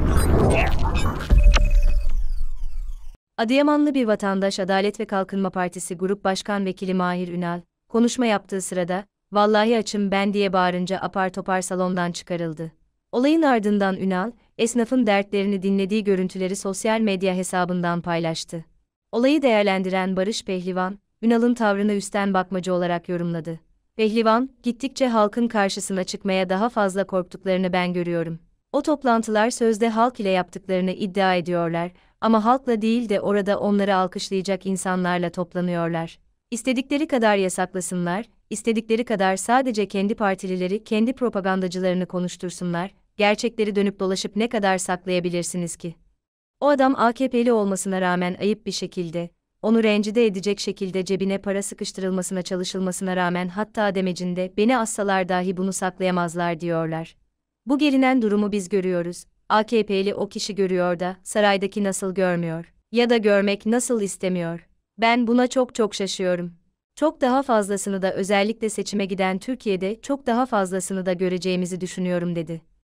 Adıyamanlı bir vatandaş Adalet ve Kalkınma Partisi Grup Başkan Vekili Mahir Ünal, konuşma yaptığı sırada, "Vallahi açım ben" diye bağırınca apar topar salondan çıkarıldı. Olayın ardından Ünal, esnafın dertlerini dinlediği görüntüleri sosyal medya hesabından paylaştı. Olayı değerlendiren Barış Pehlivan, Ünal'ın tavrını üstten bakmacı olarak yorumladı. Pehlivan, "Gittikçe halkın karşısına çıkmaya daha fazla korktuklarını ben görüyorum. O toplantılar sözde halk ile yaptıklarını iddia ediyorlar ama halkla değil de orada onları alkışlayacak insanlarla toplanıyorlar. İstedikleri kadar yasaklasınlar, istedikleri kadar sadece kendi partilileri, kendi propagandacılarını konuştursunlar, gerçekleri dönüp dolaşıp ne kadar saklayabilirsiniz ki? O adam AKP'li olmasına rağmen ayıp bir şekilde, onu rencide edecek şekilde cebine para sıkıştırılmasına çalışılmasına rağmen hatta demecinde beni assalar dahi bunu saklayamazlar diyorlar. Bu gelinen durumu biz görüyoruz, AKP'li o kişi görüyor da saraydaki nasıl görmüyor ya da görmek nasıl istemiyor? Ben buna çok şaşıyorum. Çok daha fazlasını da özellikle seçime giden Türkiye'de çok daha fazlasını da göreceğimizi düşünüyorum" dedi.